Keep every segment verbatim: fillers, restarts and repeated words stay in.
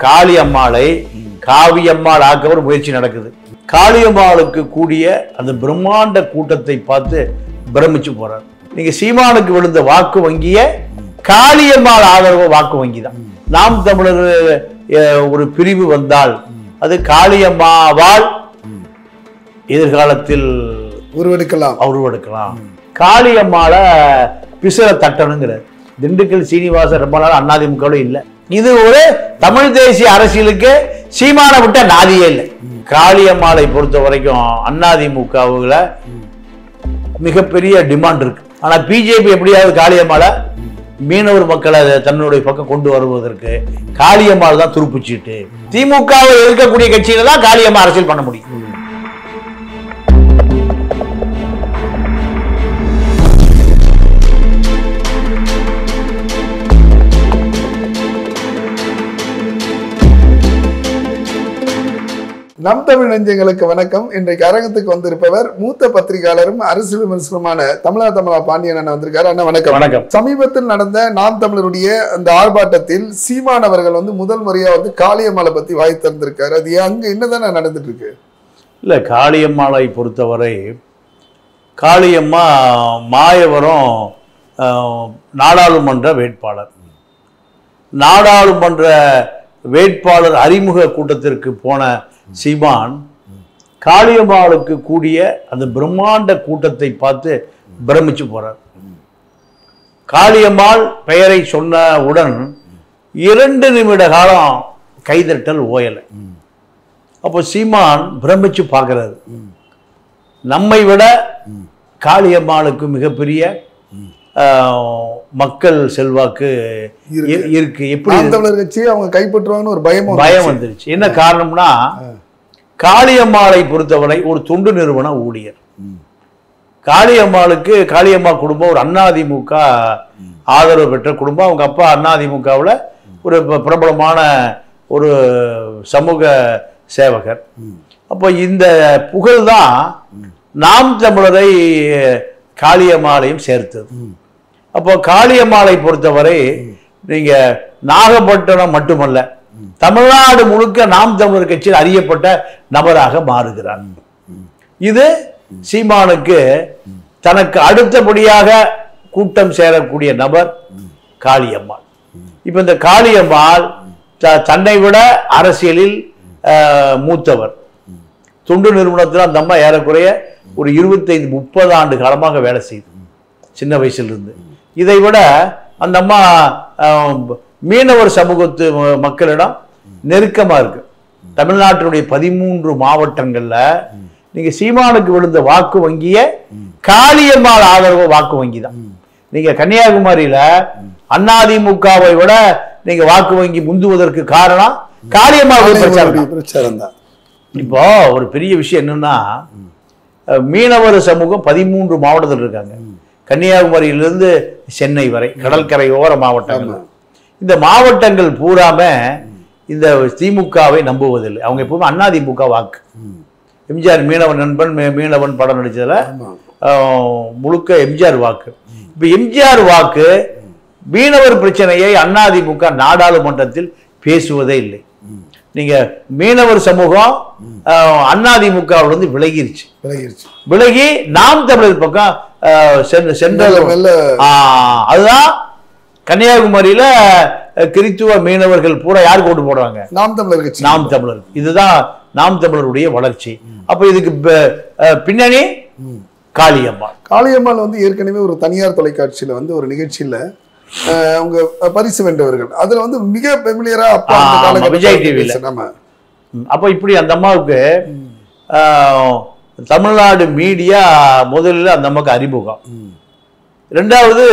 காளியம்மாளை காவியம்மாள் ஆக்கவர் முயற்சி நடக்குது. காளியம்மாளுக்கு கூடிய அந்த பிரம்மாண்ட கூட்டத்தை பார்த்து பிரமிச்சு போறார். நீங்க சீமானுக்கு விழுந்த வாக்கு வங்கிய காளியம்மாள் ஆதரவு வாக்கு வங்கி தான். நாம் தமிழர் ஒரு பிரிவு வந்தால் அது காளியம்மாவால் எதிர்காலத்தில் உருவெடுக்கலாம் உருவெடுக்கலாம். காளியம்மாள பிசுற தட்டணுங்கிறார். திண்டுக்கல் சீனிவாசன் ரொம்ப நாள் அதிமுக இல்லை. இது ஒரு தமிழ் தேசிய அரசியலுக்கு சீமான விட்ட நாதியே இல்லை. காளியம்மாளை பொறுத்த வரைக்கும் அதிமுகவுல மிகப்பெரிய டிமாண்ட் இருக்கு. ஆனா பிஜேபி எப்படியாவது காளியம்மாளை மீனவர் மக்களை தன்னுடைய பக்கம் கொண்டு வருவதற்கு காளியம்மாள் தான் துருப்புச்சீட்டு. திமுகவை எதிர்க்கக்கூடிய கட்சியில தான் காளியம்மா அரசியல் பண்ண முடியும். நம் தமிழ் நெஞ்சங்களுக்கு வணக்கம். இன்றைக்கு அரங்கத்துக்கு வந்திருப்பவர் மூத்த பத்திரிகையாளரும் அரசியல் விமர்சனமான தமிழர் தமிழா பாண்டியன் அண்ணன் வந்திருக்காரு. அண்ணா வணக்கம். வணக்கம். சமீபத்தில் நடந்த நாம் தமிழருடைய அந்த ஆர்ப்பாட்டத்தில் சீமான் அவர்கள் வந்து முதல் முறையா வந்து காளியம்மாளை பத்தி வாய் திறந்திருக்காரு. அது அங்க என்னதானே நடந்துட்டு இருக்கு? இல்ல, காளியம்மாளை பொறுத்தவரை காளியம்மா மாயவரம் நாடாளுமன்ற வேட்பாளர். நாடாளுமன்ற வேட்பாளர் அறிமுக கூட்டத்திற்கு போன சீமான் காளியம்மாளுக்கு கூடிய அந்த பிரம்மாண்ட கூட்டத்தை பார்த்து பிரமிச்சு போறார். காளியம்மாள் பெயரை சொன்னவுடன் இரண்டு நிமிட காலம் கைதட்டல் ஓயலை. அப்போ சீமான் பிரமிச்சு பார்க்கிறாரு. நம்மை விட காளியம்மாளுக்கு மிகப்பெரிய மக்கள் செல்வாக்கு இருக்கு. எப்படி தமிழர் கட்சி அவங்க கைப்பற்றுவாங்கன்னு ஒரு பயம் பயம் வந்துருச்சு. என்ன காரணம்னா, காளியம்மாளை பொறுத்தவரை ஒரு தொண்டு நிறுவன ஊழியர். காளியம்மாளுக்கு காளியம்மா குடும்பம் ஒரு அதிமுக ஆதரவு பெற்ற குடும்பம். அவங்க அப்பா அதிமுகவில் ஒரு பிரபலமான ஒரு சமூக சேவகர். அப்போ இந்த புகழ் தான் நாம் தமிழரை காளியம்மாளையும் சேர்த்தது. அப்போ காளியம்மாளை பொறுத்தவரை நீங்க நாகப்பட்டினம் மட்டுமல்ல, தமிழ்நாடு முழுக்க நாம் தமிழர் கட்சியில் அறியப்பட்ட நபராக மாறுகிறார். இது சீமானுக்கு தனக்கு அடுத்தபடியாக கூட்டம் சேரக்கூடிய நபர் காளியம்மாள். இப்ப இந்த காளியம்மாள் தன்னை விட அரசியலில் மூத்தவர். தொண்டு நிறுவனத்தில் அந்த அம்மா ஏறக்குறைய ஒரு இருபத்தைந்து முப்பது ஆண்டு காலமாக வேலை செய்யுது, சின்ன வயசிலிருந்து. இதை விட அந்த அம்மா மீனவர் சமூகத்து மக்களிடம் நெருக்கமா இருக்கு. தமிழ்நாட்டினுடைய பதிமூன்று மாவட்டங்கள்ல நீங்க சீமானுக்கு விழுந்த வாக்கு வங்கிய காளியம்மாள் ஆதரவு வாக்கு வங்கி தான். நீங்க கன்னியாகுமரியில அதிமுகவை விட நீங்க வாக்கு வங்கி முந்துவதற்கு காரணம் காளியம்மாள் பிரச்சாரம் தான். இப்போ ஒரு பெரிய விஷயம் என்னன்னா, மீனவர் சமூகம் பதிமூன்று மாவட்டத்தில் இருக்காங்க. கன்னியாகுமரியிலிருந்து சென்னை வரை கடற்கரையோர மாவட்டங்கள். இந்த மாவட்டங்கள் பூராம இந்த திமுகவை நம்புவதில்லை. அவங்க எப்பவுமே அதிமுக வாக்கு. எம்ஜிஆர் மீனவன் நண்பன் மீனவன் படம் நடிச்சதுல முழுக்க எம்ஜிஆர் வாக்கு. இப்ப எம்ஜிஆர் வாக்கு மீனவர் பிரச்சனையை அதிமுக நாடாளுமன்றத்தில் பேசுவதே இல்லை. நீங்க மீனவர் சமூகம் அதிமுகவில் வந்து விலகிருச்சு விலகிருச்சு விலகி நாம் தமிழர் பக்கம் சென்ற. அதுதான் கன்னியாகுமரியில கிறித்துவ மீனவர்கள் பூரா யாருக்கு ஓட்டு போடுவாங்க? நாம் தமிழர் கட்சி, நாம் தமிழர். இதுதான் நாம் தமிழருடைய வளர்ச்சி. அப்ப இதுக்கு பின்னணி காளியம்மாள். காளியம்மாள் வந்து ஏற்கனவே ஒரு தனியார் தொலைக்காட்சியில வந்து ஒரு நிகழ்ச்சியில அவங்க பரிசு வென்றவர்கள். அதுல வந்து மிக பெமிலியரா அப்பா விஜய் டிவில. அப்ப இப்படி அந்த அம்மாவுக்கு தமிழ்நாடு மீடியா முதலில் அந்த அம்மாவுக்கு அறிமுகம். ரெண்டாவது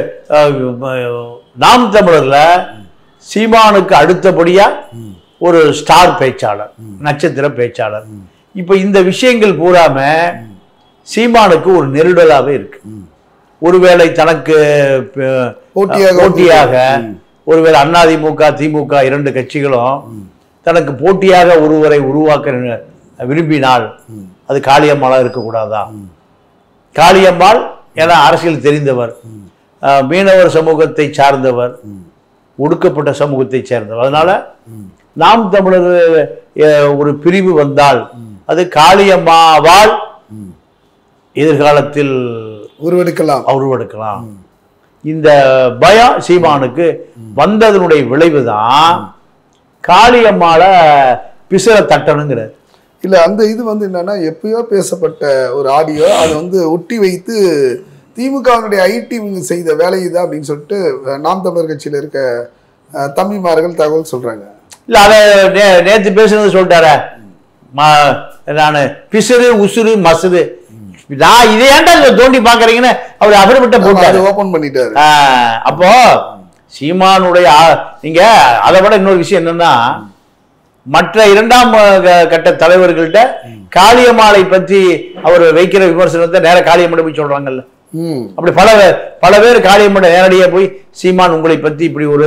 நாம் தமிழர்ல சீமானுக்கு அடுத்தபடியா ஒரு ஸ்டார் பேச்சாளர், நட்சத்திர பேச்சாளர். இப்ப இந்த விஷயங்கள் பூராம சீமானுக்கு ஒரு நெருடலாவே இருக்கு. ஒருவேளை தனக்கு போட்டியாக ஒருவேளை அதிமுக திமுக இரண்டு கட்சிகளும் தனக்கு போட்டியாக ஒருவரை உருவாக்க விரும்பினால் அது காளியம்மாளா இருக்கக்கூடாதா? காளியம்மாள் என அரசியல் தெரிந்தவர், மீனவர் சமூகத்தை சார்ந்தவர், ஒடுக்கப்பட்ட சமூகத்தை சேர்ந்தவர். அதனால நாம் தமிழர் ஒரு பிரிவு வந்தால் அது காளியம்மாவால் எதிர்காலத்தில் உருவெடுக்கலாம் உருவெடுக்கலாம். இந்த பயம் சீமானுக்கு வந்ததனுடைய விளைவுதான் காளியம்மாள பிசுற தட்டணுங்கிறது. இல்ல அந்த இது வந்து என்னன்னா எப்பயோ பேசப்பட்ட ஒரு ஆடியோ அதை வந்து ஒட்டி வைத்து திமுகவினுடைய ஐடி செய்த வேலை இது அப்படின்னு சொல்லிட்டு நாம் தமிழர் கட்சியில இருக்க தம்பிமார்கள் தகவல் சொல்றாங்க. இல்ல அதை நே நேற்று பேசுனது சொல்லிட்டார நான் பிசுறு உசுறு மசுறு நான் இதை ஏன்டா தோண்டி பாக்குறீங்கன்னு அவர் அவர்கிட்ட போட்டாரு, ஓபன் பண்ணிட்டாரு. அப்போ சீமானுடைய நீங்க அதை விட இன்னொரு விஷயம் என்னன்னா மற்ற இரண்டாம் கட்ட தலைவர்கள்ட்ட காளியம்மாளை பற்றி அவர் வைக்கிற விமர்சனத்தை நேர காளியம்மாளை போய் சொல்றாங்கல்ல. அப்படி பல பல பேர் காளியம்மாளை நேரடியா போய் சீமான் உங்களை பத்தி இப்படி ஒரு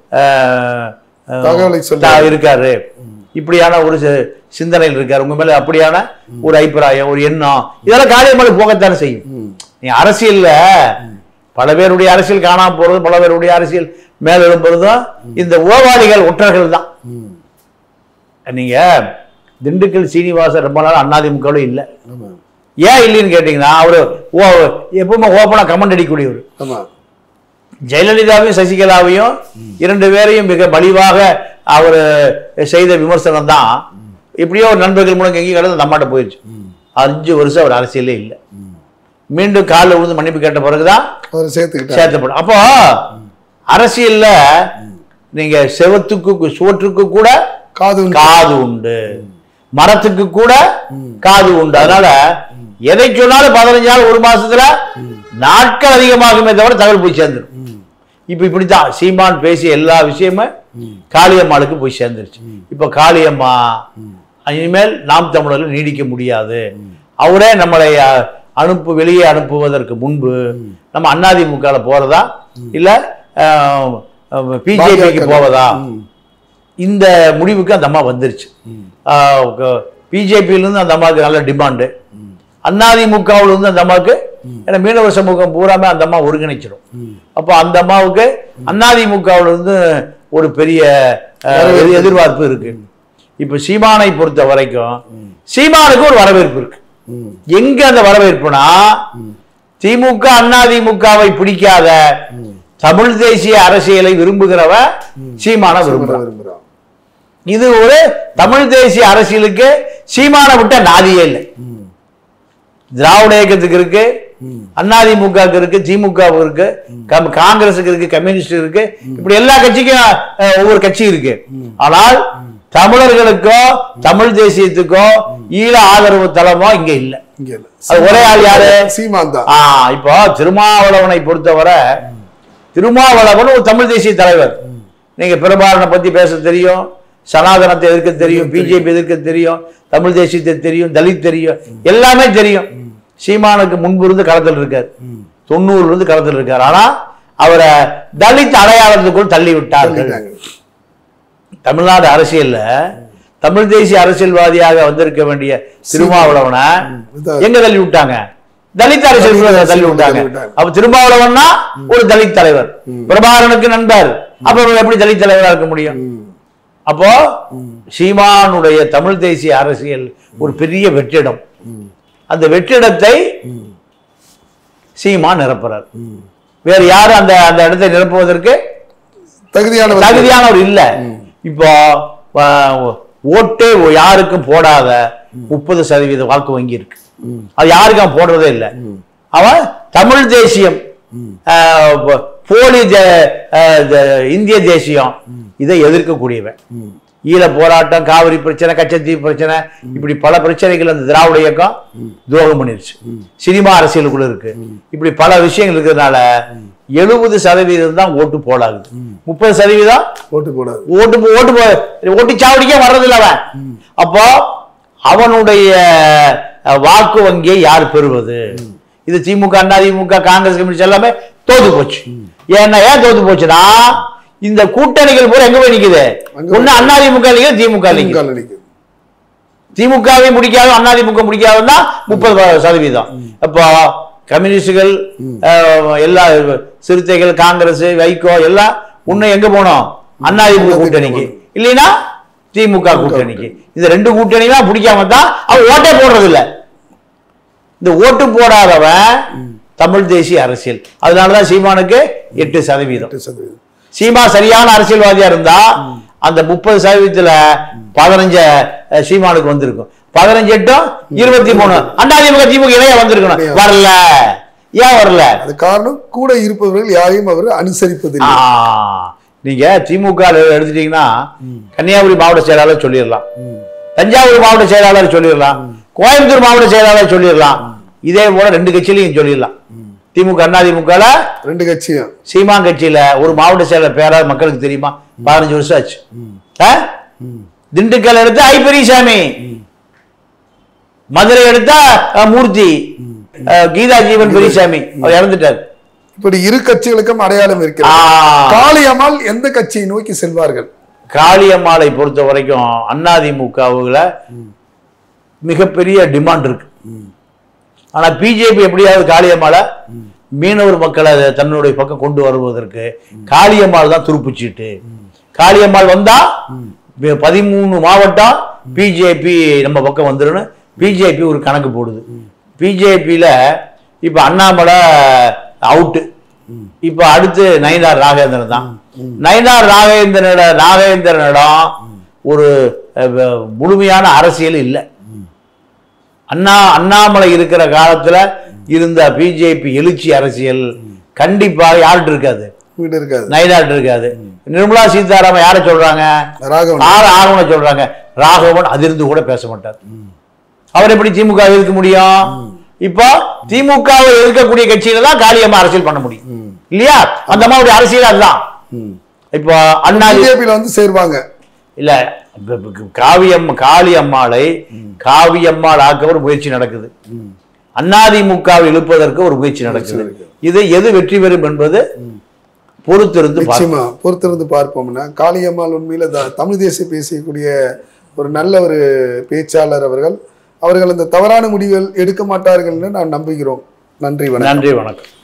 இருக்காரு, இப்படியான ஒரு சிந்தனையில் இருக்காரு, உங்க மேல அப்படியான ஒரு அபிப்பிராயம் ஒரு எண்ணம், இதெல்லாம் காளியம்மாளை போகத்தானே செய்யும். நீ அரசியல்ல பல பேருடைய அரசியல் காணாம போறதும் பல பேருடைய அரசியல் மேல எழும்புறதும் இந்த உளவாளிகள் ஒற்றர்கள் தான். நீங்க திண்டுக்கல் சீனிவாசன் ரொம்ப நாள் அதிமுகவில் இல்லை. ஏன் இல்லைன்னு கேட்டீங்கன்னா அவரு எப்பவுமே ஓப்பனா கமெண்ட் அடிக்கக்கூடியவர். ஜெயலலிதாவையும் சசிகலாவையும் இரண்டு பேரையும் மிக மலிவாக அவர் செய்த விமர்சனம் தான் எப்படியோ ஒரு நண்பர்கள் மூலம் எங்கேயும் கடந்து அந்த அம்மாட்ட போயிடுச்சு. அஞ்சு வருஷம் அவர் அரசியலே இல்லை. மீண்டும் காலில் விழுந்து மன்னிப்பு கேட்ட பிறகுதான் சேர்த்தப்படும். அப்போ அரசியல்ல நீங்க செவத்துக்கு சோற்றுக்கு கூட காது காது உண்டு, மரத்துக்கு கூட காது உண்டு. அதனால எதை சொன்னாலும் பதினஞ்சு நாள் ஒரு மாசத்துல நாட்கள் அதிகமாகுமே தவிர தகவல் போய் சேர்ந்துடும். இப்ப இப்படித்தான் சீமான் பேசிய எல்லா விஷயமும் காளியம்மாளுக்கு போய் சேர்ந்துருச்சு. இப்ப காளியம்மா இனிமேல் நாம் தமிழர்கள் நீடிக்க முடியாது, அவரே நம்மளை அனுப்பு வெளியே அனுப்புவதற்கு முன்பு நம்ம அதிமுக போறதா இல்ல பிஜேபிக்கு போவதா இந்த முடிவுக்கு அந்த அம்மா வந்துருச்சு. பிஜேபியிலிருந்து அந்த அம்மாவுக்கு நல்ல டிமாண்டு, அதிமுகவில் இருந்து அந்த அம்மாவுக்கு ஏன்னா மீனவர் சமூகம் பூராமே அந்த அம்மா ஒருங்கிணைச்சிடும். அப்போ அந்த அம்மாவுக்கு அதிமுகவில் இருந்து ஒரு பெரிய எதிர்பார்ப்பு இருக்கு. இப்ப சீமானை பொறுத்த வரைக்கும் சீமானுக்கு ஒரு வரவேற்பு இருக்கு. எங்க அந்த வரவேற்புனா திமுக அதிமுகவை பிடிக்காத தமிழ் தேசிய அரசியலை விரும்புகிறவ சீமான விரும்புகிறார். இது ஒரு தமிழ் தேசிய அரசியலுக்கு சீமான விட்ட நாதியே இல்லை. திராவிட இயக்கத்துக்கு இருக்கு, அதிமுக இருக்கு, திமுக இருக்கு, காங்கிரஸுக்கு இருக்கு, கம்யூனிஸ்ட் இருக்கு, இப்படி எல்லா கட்சிக்கும் ஒவ்வொரு கட்சி இருக்கு. ஆனால் தமிழர்களுக்கோ தமிழ் தேசியத்துக்கோ ஈழ ஆதரவு தளமோ இங்க இல்ல. அது ஒரே ஆள் யாரு? சீமான் தான். இப்போ திருமாவளவனை பொறுத்தவரை திருமாவளவன் ஒரு தமிழ் தேசிய தலைவர். நீங்க பிரபாகரனை பத்தி பேச தெரியும், சனாதனத்தை எதிர்க்க தெரியும், பிஜேபி எதிர்க்க தெரியும், தமிழ் தேசியத்தை தெரியும், தலித் தெரியும், எல்லாமே தெரியும். சீமானுக்கு முன்பு இருந்து களத்தில் இருக்காரு, தொண்ணூறுல இருந்து களத்தில் இருக்காரு. ஆனா அவரை தலித் அடையாளத்துக்குள் தள்ளி விட்டார்கள். தமிழ்நாடு அரசியல்ல தமிழ் தேசிய அரசியல்வாதியாக வந்திருக்க வேண்டிய திருமாவளவனை எங்க தள்ளி விட்டாங்க? தலித் அரசியல் தள்ளி விட்டாங்க. அப்ப திருமாவளவன்னா ஒரு தலித் தலைவர், பிரபாகரனுக்கு நண்பர், அப்ப எப்படி தலித் தலைவரா இருக்க முடியும்? அப்போ சீமானுடைய தமிழ் தேசிய அரசியல் ஒரு பெரிய வெற்றிடம். அந்த வெற்றிடத்தை சீமான் நிரப்புறார். வேற யாரும் அந்த அந்த இடத்தை நிரப்புவதற்கு தகுதியான தகுதியானவர் இல்ல. இப்போ ஓட்டே யாருக்கும் போடாத முப்பது சதவீத வாக்கு வங்கி இருக்கு. அது யாருக்கும் போடுறதே இல்லை. அவன் தமிழ் தேசியம், போலி இந்திய தேசியம் இதை எதிர்க்கக்கூடியவன். ஈழ போராட்டம், காவிரி பிரச்சனை, கச்சத்தீவு பிரச்சனை, இப்படி பல பிரச்சனைகள் அந்த திராவிட இயக்கம் துரோகம் பண்ணிருச்சு. சினிமா அரசியலுக்குள்ள இருக்கு, இப்படி பல விஷயங்கள் இருக்கிறதுனால எழுபது சதவீதம் தான் ஓட்டு போடாது, முப்பது சதவீதம் ஓட்டு போடாது. ஓட்டு ஓட்டு ஓட்டு சாவடிக்கே வர்றதில்ல அவன். அப்போ அவனுடைய வாக்கு வங்கியை யார் பெறுவது? இது திமுக, அதிமுக, காங்கிரஸ், கம்யூனிஸ்ட் எல்லாமே தோத்து போச்சு. ஏன்னா ஏன் தோத்து போச்சுன்னா இந்த கூட்டணிகள் பூரா எங்க போய் நிக்குது? ஒண்ணு அதிமுக நிக்குது, திமுக நிக்குது. திமுகவை முடிக்காத அதிமுக முடிக்காதுன்னா முப்பது சதவீதம். அப்போ கம்யூனிஸ்டுகள், எல்லா சிறுத்தைகள், காங்கிரஸ், வைகோ எல்லாம் உன்னை எங்க போனோம்? அதிமுக கூட்டணிக்கு. இல்லைன்னா திமுக கூட்டணிக்கு. இந்த ரெண்டு கூட்டணிலாம் பிடிக்காம தான் அவன் ஓட்டே போடுறது இல்லை. இந்த ஓட்டு போடாதவன் தமிழ் தேசிய அரசியல். அதனாலதான் சீமானுக்கு எட்டு சதவீதம். சீமா சரியான அரசியல்வாதியா இருந்தா அந்த முப்பது சதவீதத்துல பதினஞ்சு சீமானுக்கு வந்திருக்கும். பதினஞ்சு எட்டும் இருபத்தி மூணு அதிமுக திமுக இணைய வந்திருக்கணும். வரல. ஏன் வரல? அது காரணம் கூட இருப்பவர்கள் யாரையும் அவர் அனுசரிப்பதில்லை. நீங்க திமுக எடுத்துட்டீங்கன்னா கன்னியாகுமரி மாவட்ட செயலாளர் சொல்லிடலாம், தஞ்சாவூர் மாவட்ட செயலாளர் சொல்லிடலாம், கோயம்புத்தூர் மாவட்ட செயலாளர் சொல்லிடலாம். இதே போல ரெண்டு கட்சியிலையும் சொல்லிடலாம். திமுக அதிமுக ரெண்டு கட்சியும் சீமான் கட்சியில ஒரு மாவட்ட செயலர் பேரா மக்களுக்கு தெரியுமா? பதினஞ்சு வருஷம் ஆச்சு. திண்டுக்கல் எடுத்தா ஐ பெரியசாமி, மதுரை எடுத்தா மூர்த்தி, கீதா ஜீவன் பெரியசாமி அவர் இறந்துட்டார். இப்படி இரு கட்சிகளுக்கும் அடையாளம் இருக்கிறது. காளியம்மாள் எந்த கட்சியை நோக்கி செல்வார்கள்? காளியம்மாளை பொறுத்த வரைக்கும் அதிமுகவுல மிகப்பெரிய டிமாண்ட் இருக்கு. ஆனா பிஜேபி எப்படியாவது காளியம்மாளை மீனவர் மக்களை தன்னுடைய பக்கம் கொண்டு வருவதற்கு காளியம்மாள் தான் துருப்புச்சீட்டு. காளியம்மாள் வந்தா பதிமூணு மாவட்டம் பிஜேபி நம்ம பக்கம் வந்துடும். பிஜேபி ஒரு கணக்கு போடுது. பிஜேபியில இப்ப அண்ணாமலை அவுட்டு. இப்ப அடுத்து நயினார் நாகேந்திரன் தான். நயினார் நாகேந்திரனோட நாகேந்திரனிடம் ஒரு முழுமையான அரசியல் இல்லை. அண்ணா அண்ணாமலை இருக்கிற காலத்துல இருந்த பிஜேபி எழுச்சி அரசியல் கண்டிப்பாக யார்கிட்ட இருக்காது, நயினார்ட்ட இருக்காது. நிர்மலா சீதாராமன் யாரை சொல்றாங்க? ராகவனை சொல்றாங்க. ராகவன் அதிர்ந்து கூட பேச மாட்டார். அவர் எப்படி திமுக எதிர்க்க முடியும்? இப்போ திமுகவை எதிர்க்கக்கூடிய கட்சியில தான் காளியம்மா அரசியல் பண்ண முடியும் இல்லையா? அந்த மாதிரி அரசியல் அதுதான். இப்போ அண்ணா பிஜேபியில வந்து சேர்வாங்க இல்ல. காவியம் காளியம்மாளை காவியம்மாள் ஆக்க ஒரு முயற்சி நடக்குது. அதிமுகவை இழுப்பதற்கு ஒரு முயற்சி நடக்குது. இது எது வெற்றி பெறும் என்பது பொறுத்திருந்து பொறுத்திருந்து பார்ப்போம்னா, காளியம்மாள் உண்மையில தமிழ் தேசிய பேசக்கூடிய ஒரு நல்ல ஒரு பேச்சாளர். அவர்கள் அவர்கள் அந்த தவறான முடிவுகள் எடுக்க மாட்டார்கள் என்று நான் நம்புகிறோம். நன்றி வணக்கம். நன்றி வணக்கம்.